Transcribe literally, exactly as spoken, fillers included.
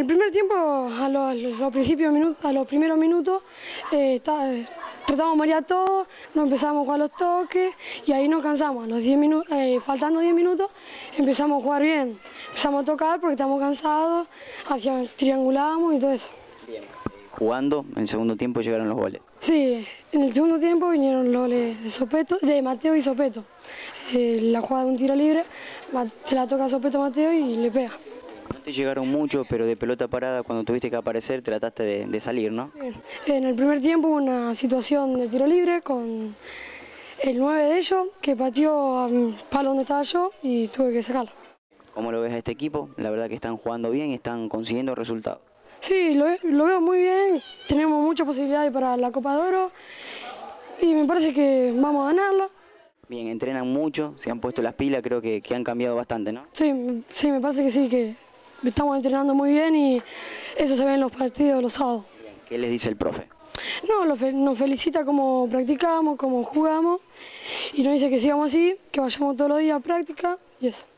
primer tiempo, a los, los principios minutos, a los primeros minutos, eh, está, eh, tratamos de marear todo, nos empezamos a jugar los toques y ahí nos cansamos. A los diez minutos, eh, faltando diez minutos, empezamos a jugar bien. Empezamos a tocar porque estamos cansados, hacia, triangulamos y todo eso. Bien. Jugando, en el segundo tiempo llegaron los goles. Sí, en el segundo tiempo vinieron los goles de, Sopeto, de Mateo y Sopeto. Eh, la jugada de un tiro libre, se la toca a Sopeto a Mateo y le pega. No te llegaron mucho, pero de pelota parada, cuando tuviste que aparecer, trataste de, de salir, ¿no? Sí. En el primer tiempo hubo una situación de tiro libre con el nueve de ellos, que pateó al palo donde estaba yo y tuve que sacarlo. ¿Cómo lo ves a este equipo? La verdad que están jugando bien y están consiguiendo resultados. Sí, lo, lo veo muy bien, tenemos muchas posibilidades para la Copa de Oro y me parece que vamos a ganarla. Bien, entrenan mucho, se han puesto las pilas, creo que, que han cambiado bastante, ¿no? Sí, sí, me parece que sí, que estamos entrenando muy bien y eso se ve en los partidos los sábados. Bien. ¿Qué les dice el profe? No, lo fe, nos felicita cómo practicamos, cómo jugamos y nos dice que sigamos así, que vayamos todos los días a práctica y eso.